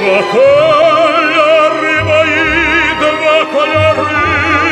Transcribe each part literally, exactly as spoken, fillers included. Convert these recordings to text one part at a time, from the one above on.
Два кольори мої, два кольори,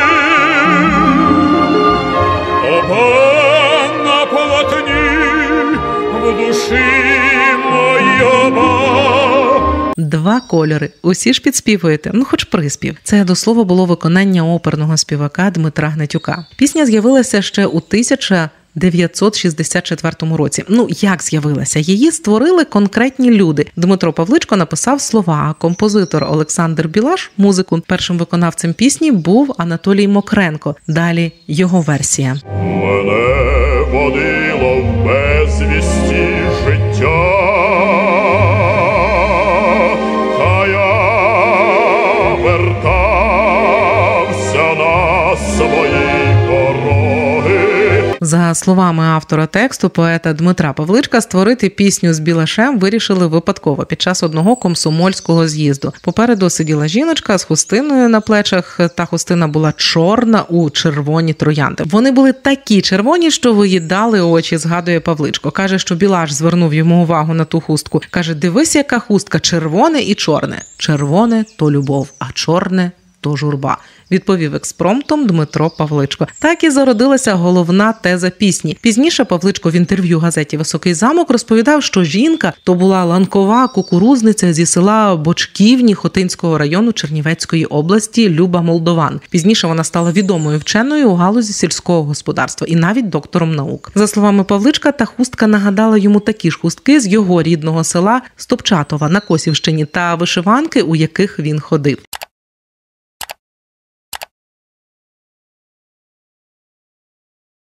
оба на полотні, в душі моїй оба. Два кольори. Усі ж підспівуєте, ну хоч приспів. Це, до слова, було виконання оперного співака Дмитра Гнатюка. Пісня з'явилася ще у тисяча дев'ятсот шістдесят четвертому році. Ну, як з'явилася? Її створили конкретні люди. Дмитро Павличко написав слова, а композитор Олександр Білаш – музику. Першим виконавцем пісні був Анатолій Мокренко. Далі його версія. Мене водило в безвісті життя, та я вертався на свої дороги. За словами автора тексту, поета Дмитра Павличка, створити пісню з Білашем вирішили випадково під час одного комсомольського з'їзду. Попереду сиділа жіночка з хустиною на плечах, та хустина була чорна у червоні троянди. Вони були такі червоні, що виїдали очі, згадує Павличко. Каже, що Білаш звернув йому увагу на ту хустку. Каже, дивись, яка хустка, червоне і чорне. Червоне – то любов, а чорне – то журба, відповів експромтом Дмитро Павличко. Так і зародилася головна теза пісні. Пізніше Павличко в інтерв'ю газеті «Високий замок» розповідав, що жінка то була ланкова кукурузниця зі села Бочківні Хотинського району Чернівецької області Люба Молдован. Пізніше вона стала відомою вченою у галузі сільського господарства і навіть доктором наук. За словами Павличка, та хустка нагадала йому такі ж хустки з його рідного села Стопчатова на Косівщині та вишиванки, у яких він ходив.